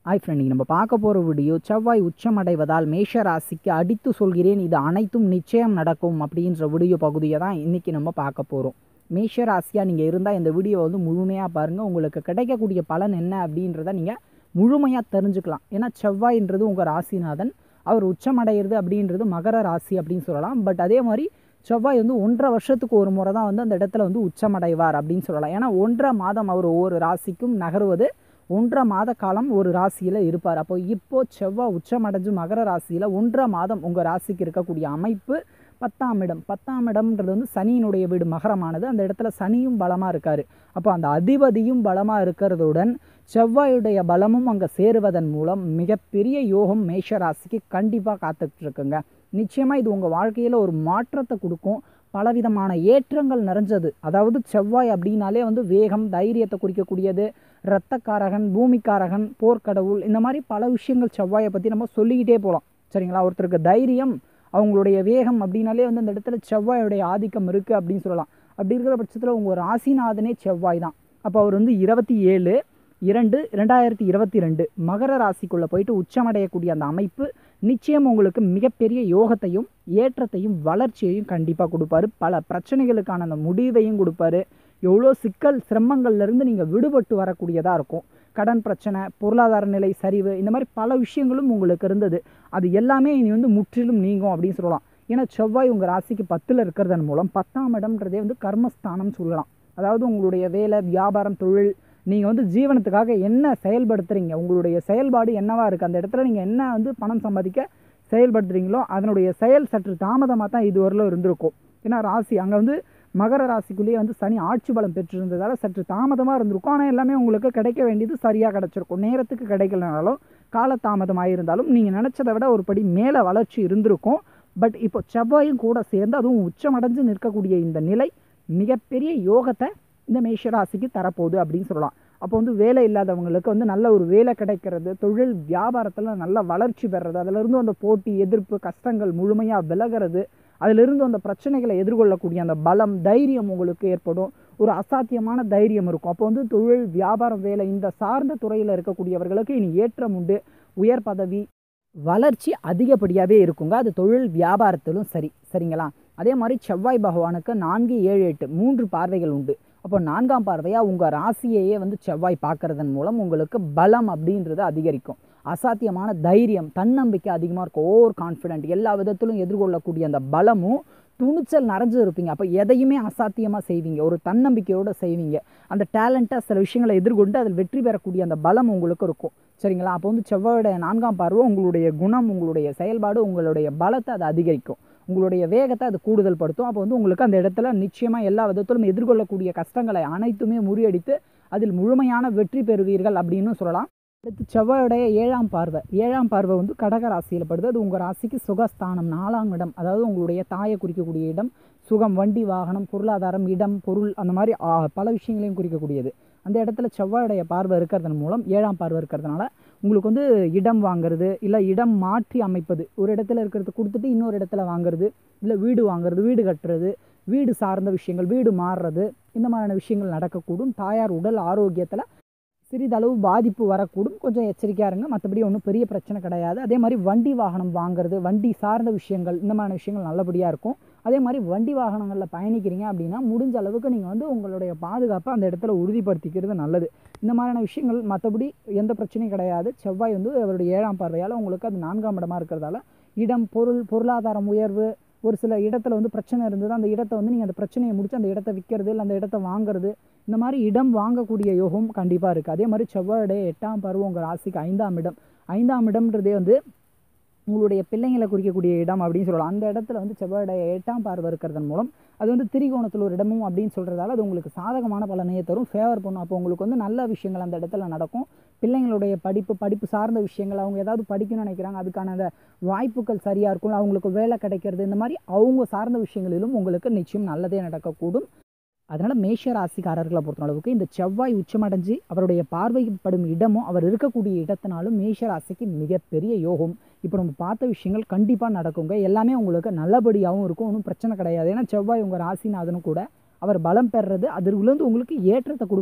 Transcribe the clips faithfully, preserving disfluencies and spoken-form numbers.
Hi friend, இன்றைக்கி நம்ம பார்க்க போகிற வீடியோ செவ்வாய் உச்சமடைவதால் மேஷ ராசிக்கு அடித்து சொல்கிறேன் இது அனைத்தும் நிச்சயம் நடக்கும் அப்படின்ற வீடியோ பகுதியை தான் இன்றைக்கி நம்ம பார்க்க போகிறோம். மேஷ ராசியாக நீங்கள் இருந்தால் இந்த வீடியோ வந்து முழுமையாக பாருங்கள். உங்களுக்கு கிடைக்கக்கூடிய பலன் என்ன அப்படின்றத நீங்கள் முழுமையாக தெரிஞ்சுக்கலாம். ஏன்னா செவ்வாயின்றது உங்கள் ராசிநாதன், அவர் உச்சமடைகிறது அப்படின்றது மகர ராசி அப்படின்னு சொல்லலாம். பட் அதே மாதிரி செவ்வாய் வந்து ஒன்றரை வருஷத்துக்கு ஒரு முறை தான் வந்து அந்த இடத்துல வந்து உச்சமடைவார் அப்படின்னு சொல்லலாம். ஏன்னா ஒன்றரை மாதம் அவர் ஒவ்வொரு ராசிக்கும் நகருவது ஒன்றரை மாத காலம் ஒரு ராசியில் இருப்பார். அப்போ இப்போது செவ்வாய் உச்சமடைஞ்சு மகர ராசியில் ஒன்றரை மாதம் உங்கள் ராசிக்கு இருக்கக்கூடிய அமைப்பு பத்தாம் இடம். பத்தாம் இடம்ன்றது வந்து சனியினுடைய வீடு மகரமானது. அந்த இடத்துல சனியும் பலமாக இருக்கார். அப்போ அந்த அதிபதியும் பலமாக இருக்கிறதுடன் செவ்வாயுடைய பலமும் அங்கே சேருவதன் மூலம் மிகப்பெரிய யோகம் மேஷ ராசிக்கு கண்டிப்பாக காத்துட்ருக்குங்க. நிச்சயமாக இது உங்கள் வாழ்க்கையில் ஒரு மாற்றத்தை கொடுக்கும். பலவிதமான ஏற்றங்கள் நிறைஞ்சது. அதாவது செவ்வாய் அப்படின்னாலே வந்து வேகம், தைரியத்தை குறிக்கக்கூடியது. இரத்தக்காரகன், பூமிக்காரகன், போர்க்கடவுள், இந்த மாதிரி பல விஷயங்கள் செவ்வாயை பற்றி நம்ம சொல்லிக்கிட்டே போகலாம். சரிங்களா? ஒருத்தருக்கு தைரியம், அவங்களுடைய வேகம் அப்படின்னாலே வந்து அந்த இடத்துல செவ்வாயுடைய ஆதிக்கம் இருக்குது அப்படின்னு சொல்லலாம். அப்படி இருக்கிற பட்சத்தில் உங்கள் ராசிநாதனே செவ்வாய் தான். அப்போ அவர் வந்து இருபத்தி ஏழு இரண்டு ரெண்டாயிரத்தி இருபத்தி ரெண்டு மகர ராசிக்குள்ளே போயிட்டு உச்சமடையக்கூடிய அந்த அமைப்பு நிச்சயம் உங்களுக்கு மிகப்பெரிய யோகத்தையும் ஏற்றத்தையும் வளர்ச்சியையும் கண்டிப்பாக கொடுப்பாரு. பல பிரச்சனைகளுக்கான அந்த முடிவையும் கொடுப்பாரு. எவ்வளோ சிக்கல் சிரமங்கள்லேருந்து நீங்கள் விடுபட்டு வரக்கூடியதாக இருக்கும். கடன் பிரச்சனை, பொருளாதார நிலை சரிவு, இந்த மாதிரி பல விஷயங்களும் உங்களுக்கு இருந்தது. அது எல்லாமே இனி வந்து முற்றிலும் நீங்கும் அப்படின்னு சொல்லலாம். ஏன்னா செவ்வாய் உங்கள் ராசிக்கு பத்தில் இருக்கிறதன் மூலம் பத்தாம் இடம்ன்றதே வந்து கர்மஸ்தானம் சொல்லலாம். அதாவது உங்களுடைய வேலை, வியாபாரம், தொழில், நீங்கள் வந்து ஜீவனத்துக்காக என்ன செயல்படுத்துகிறீங்க, உங்களுடைய செயல்பாடு என்னவாக இருக்குது, அந்த இடத்துல நீங்கள் என்ன வந்து பணம் சம்பாதிக்க செயல்படுத்துகிறீங்களோ அதனுடைய செயல் சற்று தாமதமாக தான் இதுவரையிலும் இருந்திருக்கும். ஏன்னா ராசி அங்கே வந்து மகர ராசிக்குள்ளேயே வந்து சனி ஆட்சி பலம் பெற்றிருந்ததால் சற்று தாமதமாக இருந்திருக்கும். ஆனால் எல்லாமே உங்களுக்கு கிடைக்க வேண்டியது சரியாக கிடச்சிருக்கும். நேரத்துக்கு கிடைக்கலனாலும் காலதாமதமாக இருந்தாலும் நீங்கள் நினச்சதை விட ஒரு படி மேலே வளர்ச்சி இருந்திருக்கும். பட் இப்போ செவ்வாயும் கூட சேர்ந்து அதுவும் உச்சமடைஞ்சு நிற்கக்கூடிய இந்த நிலை மிகப்பெரிய யோகத்தை இந்த மேஷராசிக்கு தரப்போகுது அப்படின்னு சொல்லலாம். அப்போ வந்து வேலை இல்லாதவங்களுக்கு வந்து நல்ல ஒரு வேலை கிடைக்கிறது, தொழில் வியாபாரத்தில் நல்ல வளர்ச்சி பெறுறது, அதிலிருந்து அந்த போட்டி, எதிர்ப்பு, கஷ்டங்கள் முழுமையாக விலகிறது, அதிலிருந்து அந்த பிரச்சனைகளை எதிர்கொள்ளக்கூடிய அந்த பலம், தைரியம் உங்களுக்கு ஏற்படும். ஒரு அசாத்தியமான தைரியம் இருக்கும். அப்போ வந்து தொழில், வியாபாரம், வேலை இந்த சார்ந்த துறையில் இருக்கக்கூடியவர்களுக்கு இனி ஏற்றம் உண்டு. உயர் பதவி, வளர்ச்சி அதிகப்படியாகவே இருக்குங்க. அது தொழில் வியாபாரத்திலும் சரி. சரிங்களா? அதே மாதிரி செவ்வாய் பகவானுக்கு நான்கு ஏழு எட்டு மூன்று பார்வைகள் உண்டு. அப்போ நான்காம் பார்வையாக உங்கள் ராசியையே வந்து செவ்வாய் பார்க்கறதன் மூலம் உங்களுக்கு பலம் அப்படின்றது அதிகரிக்கும். அசாத்தியமான தைரியம், தன்னம்பிக்கை அதிகமாக இருக்கும். ஓவர் கான்ஃபிடென்ட், எல்லா விதத்திலும் எதிர்கொள்ளக்கூடிய அந்த பலமும் துணிச்சல் நிறைஞ்சு இருப்பீங்க. அப்போ எதையுமே அசாத்தியமாக செய்வீங்க, ஒரு தன்னம்பிக்கையோடு செய்வீங்க. அந்த டேலண்ட்டாக சில விஷயங்களை எதிர்கொண்டு அதில் வெற்றி பெறக்கூடிய அந்த பலம் உங்களுக்கு இருக்கும். சரிங்களா? அப்போ வந்து செவ்வாயோட நான்காம் பார்வை உங்களுடைய குணம், உங்களுடைய செயல்பாடு, உங்களுடைய பலத்தை அது அதிகரிக்கும். உங்களுடைய வேகத்தை அது கூடுதல் படுத்தும். அப்போ வந்து உங்களுக்கு அந்த இடத்துல நிச்சயமாக எல்லா விதத்திலும் எதிர்கொள்ளக்கூடிய கஷ்டங்களை அனைத்துமே முறியடித்து அதில் முழுமையான வெற்றி பெறுவீர்கள் அப்படின்னு சொல்லலாம். அடுத்து செவ்வாயுடைய ஏழாம் பார்வை. ஏழாம் பார்வை வந்து கடக ராசியில் படுது. அது உங்கள் ராசிக்கு சுகஸ்தானம், நாலாம் இடம். அதாவது உங்களுடைய தாயை குறிக்கக்கூடிய இடம். சுகம், வண்டி, வாகனம், பொருளாதாரம், இடம், பொருள், அந்த மாதிரி பல விஷயங்களையும் குறிக்கக்கூடியது. அந்த இடத்துல செவ்வாயுடைய பார்வை இருக்கிறதன் மூலம், ஏழாம் பார்வை இருக்கிறதுனால உங்களுக்கு வந்து இடம் வாங்கிறது, இல்லை இடம் மாற்றி அமைப்பது, ஒரு இடத்துல இருக்கிறது கொடுத்துட்டு இன்னொரு இடத்துல வாங்குறது, இல்லை வீடு வாங்குறது, வீடு கட்டுறது, வீடு சார்ந்த விஷயங்கள், வீடு மாறுறது, இந்த மாதிரியான விஷயங்கள் நடக்கக்கூடும். தாயார் உடல் ஆரோக்கியத்தில் சிறிதளவு பாதிப்பு வரக்கூடும். கொஞ்சம் எச்சரிக்கையாக இருங்க. மற்றபடி ஒன்றும் பெரிய பிரச்சனை கிடையாது. அதே மாதிரி வண்டி வாகனம் வாங்குறது, வண்டி சார்ந்த விஷயங்கள், இந்த மாதிரியான விஷயங்கள் நல்லபடியாக இருக்கும். அதே மாதிரி வண்டி வாகனங்களில் பயணிக்கிறீங்க அப்படின்னா முடிஞ்ச அளவுக்கு நீங்கள் வந்து உங்களுடைய பாதுகாப்பை அந்த இடத்துல உறுதிப்படுத்திக்கிறது நல்லது. இந்த மாதிரியான விஷயங்கள் மற்றபடி எந்த பிரச்சனையும் கிடையாது. செவ்வாய் வந்து அவருடைய ஏழாம் பார்வையால் உங்களுக்கு அது நான்காம் இடமாக இருக்கிறதால இடம், பொருள், பொருளாதாரம் உயர்வு, ஒரு சில இடத்துல வந்து பிரச்சனை இருந்தது, அந்த இடத்த வந்து நீங்கள் அந்த பிரச்சனையை முடித்து அந்த இடத்த விற்கிறது, இல்லை அந்த இடத்த வாங்குறது, இந்த மாதிரி இடம் வாங்கக்கூடிய யோகம் கண்டிப்பாக இருக்குது. அதே மாதிரி செவ்வாயுடைய எட்டாம் பருவம் உங்கள் ராசிக்கு ஐந்தாம் இடம். ஐந்தாம் இடம்ன்றதே வந்து உங்களுடைய பிள்ளைங்களை குறிக்கக்கூடிய இடம் அப்படின்னு சொல்லலாம். அந்த இடத்துல வந்து செவ்வாயுடைய எட்டாம் பார்வை இருக்கிறதன் மூலம் அது வந்து திரிகோணத்தில் ஒரு இடமும் அப்படின்னு சொல்கிறதால அது உங்களுக்கு சாதகமான பலனையை தரும், ஃபேவர் பண்ணும். அப்போ உங்களுக்கு வந்து நல்ல விஷயங்கள் அந்த இடத்துல நடக்கும். பிள்ளைங்களுடைய படிப்பு, படிப்பு சார்ந்த விஷயங்கள், அவங்க ஏதாவது படிக்கணும்னு நினைக்கிறாங்க, அதுக்கான அந்த வாய்ப்புகள் சரியாக இருக்கும். அவங்களுக்கு வேலை கிடைக்கிறது, இந்த மாதிரி அவங்க சார்ந்த விஷயங்களிலும் உங்களுக்கு நிச்சயம் நல்லதே நடக்கக்கூடும். அதனால் மேஷ ராசிக்காரர்களை பொறுத்தளவுக்கு இந்த செவ்வாய் உச்சமடைஞ்சு அவருடைய பார்வைப்படும் இடமும் அவர் இருக்கக்கூடிய இடத்தினாலும் மேஷ ராசிக்கு மிகப்பெரிய யோகம். இப்போ நம்ம பார்த்த விஷயங்கள் கண்டிப்பாக நடக்குங்க. எல்லாமே உங்களுக்கு நல்லபடியாகவும் இருக்கும். ஒன்றும் பிரச்சனை கிடையாது. ஏன்னா செவ்வாய் உங்கள் ராசிநாதனும் கூட அவர் பலம் பெறுறது அதிலிருந்து உங்களுக்கு ஏற்றத்தை கொடுப்பாரு.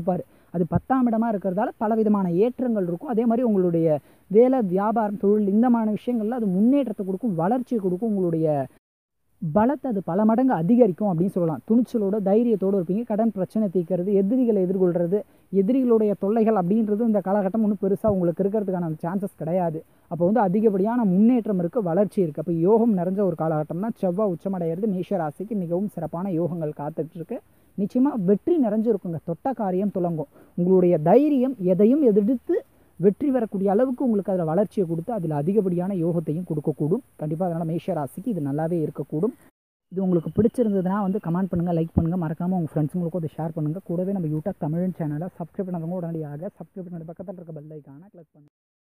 அது பத்தாம் இடமாக இருக்கிறதால பலவிதமான ஏற்றங்கள் இருக்கும். அதே மாதிரி உங்களுடைய வேலை, வியாபாரம், தொழில் இந்த மாதிரி விஷயங்களில் அது முன்னேற்றத்தை கொடுக்கும், வளர்ச்சியை கொடுக்கும். உங்களுடைய பலத்தை அது பல மடங்கு அதிகரிக்கும் அப்படின்னு சொல்லலாம். துணிச்சலோட தைரியத்தோடு இருப்பீங்க. கடன் பிரச்சனை தீர்க்கிறது, எதிரிகளை எதிர்கொள்கிறது, எதிரிகளுடைய தொல்லைகள் அப்படின்றது இந்த காலகட்டம் ஒன்றும் பெருசாக உங்களுக்கு இருக்கிறதுக்கான சான்சஸ் கிடையாது. அப்போ வந்து அதிகப்படியான முன்னேற்றம் இருக்குது, வளர்ச்சி இருக்குது. அப்போ யோகம் நிறைஞ்ச ஒரு காலகட்டம் தான். செவ்வாய் உச்சமடைகிறது மேஷ ராசிக்கு மிகவும் சிறப்பான யோகங்கள் காத்துட்ருக்கு. நிச்சயமாக வெற்றி நிறைஞ்சிருக்குங்க. தொட்ட காரியம் துலங்கும். உங்களுடைய தைரியம் எதையும் எதிர்த்து வெற்றி வரக்கூடிய அளவுக்கு உங்களுக்கு அதில் வளர்ச்சியை கொடுத்து அதில் அதிகப்படியான யோகத்தையும் கொடுக்கக்கூடும். கண்டிப்பாக அதனால் மேஷ ராசிக்கு இது நல்லாவே இருக்கக்கூடும். இது உங்களுக்கு பிடிச்சிருந்ததுன்னா வந்து கமெண்ட் பண்ணுங்கள், லைக் பண்ணுங்கள், மறக்காமல் உங்கள் ஃப்ரெண்ட்ஸுங்களுக்கும் அதை ஷேர் பண்ணுங்கள். கூடவே நம்ம யூடியூப் தமிழ் சேனலை சப்ஸ்கிரைப் பண்ணாதவங்க உடனடியாக சப்ஸ்கிரைப் பண்ணி பக்கத்தில் இருக்க பெல் ஐக்கானை கிளிக் பண்ணுங்கள்.